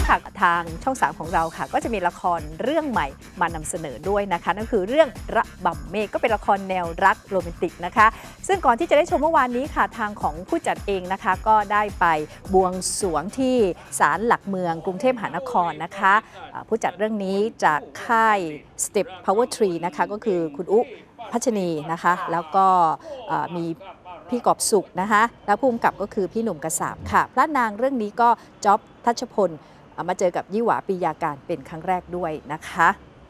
ค่ะทางช่อง3ของเราค่ะก็จะมีละครเรื่องใหม่มานำเสนอด้วยนะคะนั่นคือเรื่องระบำเมฆก็เป็นละครแนวรักโรแมนติกนะคะซึ่งก่อนที่จะได้ชมเมื่อวานนี้ค่ะทางของผู้จัดเองนะคะก็ได้ไปบวงสรวงที่ศาลหลักเมืองกรุงเทพมหานครนะคะผู้จัดเรื่องนี้จากค่าย Step Power Tree นะคะก็คือคุณอุ๊พัชนีนะคะแล้วก็มีพี่กอบสุขนะคะแล้วผู้กำกับก็คือพี่หนุ่มกษาบค่ะพระนางเรื่องนี้ก็จ๊อบทัชพลมาเจอกับยี่หวาปิยาการเป็นครั้งแรกด้วยนะคะ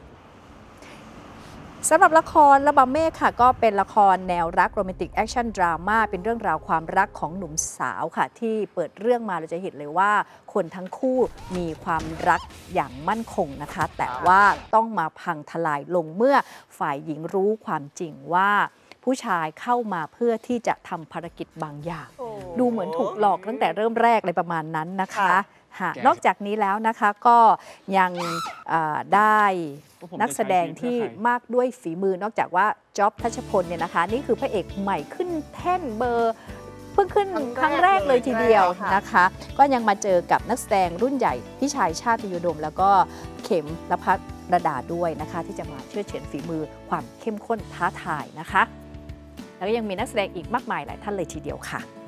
สำหรับละครระบำเมฆค่ะก็เป็นละครแนวรักโรแมนติกแอคชั่นดราม่าเป็นเรื่องราวความรักของหนุ่มสาวค่ะที่เปิดเรื่องมาเราจะเห็นเลยว่าคนทั้งคู่มีความรักอย่างมั่นคงนะคะแต่ว่าต้องมาพังทลายลงเมื่อฝ่ายหญิงรู้ความจริงว่าผู้ชายเข้ามาเพื่อที่จะทำภารกิจบางอย่างดูเหมือนถูกหลอกตั้งแต่เริ่มแรกอะไรประมาณนั้นนะคะนอกจากนี้แล้วนะคะก็ยังได้นักแสดงที่มากด้วยฝีมือนอกจากว่าจ๊อบทัชพลเนี่ยนะคะนี่คือพระเอกใหม่ขึ้นแท่นเบอร์เพิ่งขึ้นครั้งแรกเลยทีเดียวนะคะก็ยังมาเจอกับนักแสดงรุ่นใหญ่พี่ชายชาติอุดมแล้วก็เข็มละพัฒน์ระดาด้วยนะคะที่จะมาเชื่อเฉือนฝีมือความเข้มข้นท้าทายนะคะแล้วก็ยังมีนักแสดงอีกมากมายหลายท่านเลยทีเดียวค่ะ